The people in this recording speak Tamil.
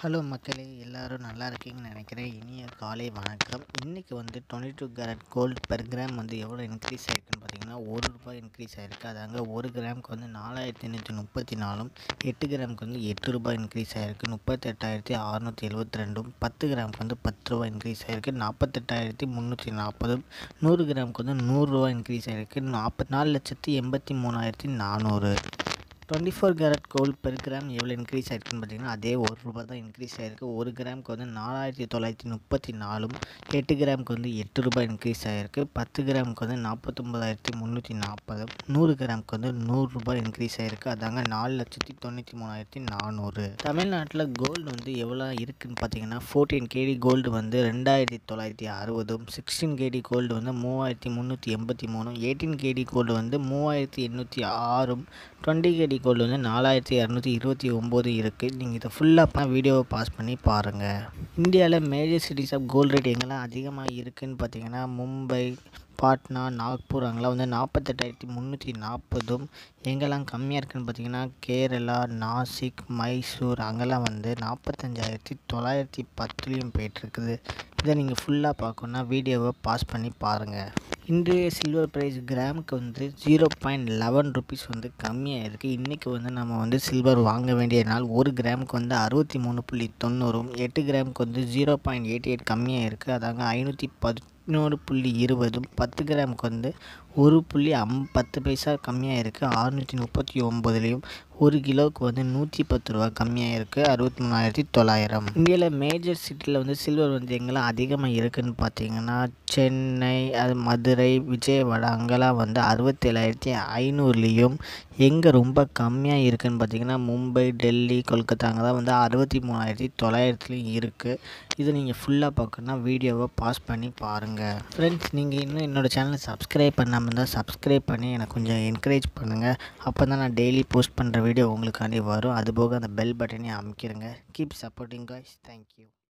ஹலோ மக்களே, எல்லோரும் நல்லா இருக்கீங்கன்னு நினைக்கிறேன். இனிய காலை வணக்கம். இன்றைக்கி வந்து 22 கேரட் கோல்டு பெர் கிராம் வந்து எவ்வளோ இன்க்ரீஸ் ஆகிருக்குன்னு பார்த்தீங்கன்னா ₹1 இன்க்ரீஸ் ஆகிருக்கு. அதாங்க 1 கிராமுக்கு வந்து 4834, 8 கிராமுக்கு வந்து ₹8 இன்க்ரீஸ் ஆகிருக்கு. 38,672. 10 கிராமுக்கு வந்து ₹10 இன்க்ரீஸ் ஆகிருக்கு. 48,340. 100 கிராமுக்கு வந்து ₹100 இன்க்ரீஸ் ஆகிருக்கு. 4,83,400. 24 கேரட் கோல்டு பெர் கிராம் எவ்வளோ இன்க்ரீஸ் ஆகிருக்குன்னு பார்த்தீங்கன்னா அதே ₹1 தான் இன்க்ரீஸ் ஆகிருக்கு. 1 கிராமுக்கு வந்து 4,934, 8 கிராமுக்கு வந்து ₹8 இன்க்ரீஸ் ஆகிருக்கு. 10 கிராமுக்கு வந்து 49,340, 100 கிராமுக்கு வந்து ₹100 இன்க்ரீஸ் ஆகிருக்கு. அதாங்க 4,93,400. தமிழ்நாட்டில் கோல்டு வந்து எவ்வளோ இருக்குதுன்னு பார்த்தீங்கன்னா 14 கேடி கோல்டு வந்து 2,960, 16 கேடி கோல்டு வந்து 3,383, 18 கேடி கோல்டு வந்து 3,806, 20 கேடி கோல்டு வந்து 4,229 இருக்குது. நீங்கள் இதை ஃபுல்லாக வீடியோவை பாஸ் பண்ணி பாருங்கள். இந்தியாவில் major cities of gold rate எங்கெல்லாம் அதிகமாக இருக்குதுன்னு பார்த்தீங்கன்னா மும்பை, பாட்னா, நாக்பூர் அங்கெல்லாம் வந்து 48,340. எங்கெல்லாம் கம்மியாக இருக்குதுன்னு பார்த்தீங்கன்னா கேரளா, நாசிக், மைசூர் அங்கெல்லாம் வந்து 45,910 போயிட்டுருக்குது. இதை நீங்கள் ஃபுல்லாக பார்க்கணுன்னா வீடியோவை பாஸ் பண்ணி பாருங்கள். இன்றைய சில்வர் ப்ரைஸ் கிராமுக்கு வந்து ₹0.11 வந்து கம்மியாக இருக்குது. இன்றைக்கி வந்து நம்ம வந்து சில்வர் வாங்க வேண்டிய நாள். 1 கிராமுக்கு வந்து 63.90, 8 கிராமுக்கு வந்து 0.88 கம்மியாக இருக்குது. அதாங்க 511.20. 10 கிராமுக்கு வந்து 1.10 கம்மியாக இருக்குது, 639. 1 கிலோவுக்கு வந்து ₹110 கம்மியாக இருக்குது, 63,900. இந்தியாவில் மேஜர் சிட்டியில் வந்து சில்வர் வந்து எங்கெல்லாம் அதிகமாக இருக்குதுன்னு பார்த்தீங்கன்னா சென்னை, மதுரை, விஜயவாடா அங்கெல்லாம் வந்து 67,500லேயும். எங்கே ரொம்ப கம்மியாக இருக்குதுன்னு பார்த்தீங்கன்னா மும்பை, டெல்லி, கொல்கத்தா அங்கே தான் வந்து 63,900லேயும் இருக்குது. இதை நீங்கள் ஃபுல்லாக பார்க்கணுன்னா வீடியோவை பாஸ் பண்ணி பாருங்கள். ஃப்ரெண்ட்ஸ், நீங்கள் இன்னும் என்னோடய சேனலை சப்ஸ்கிரைப் பண்ணாமல் இருந்தால் சப்ஸ்கிரைப் பண்ணி எனக்கு கொஞ்சம் என்கரேஜ் பண்ணுங்கள். அப்போ தான் நான் டெய்லி போஸ்ட் பண்ணுற வீடியோ உங்களுக்காண்டி வரும். அதுபோக அந்த பெல் பட்டனையும் அமைக்கிடுங்க. Keep supporting guys. தேங்க்யூ.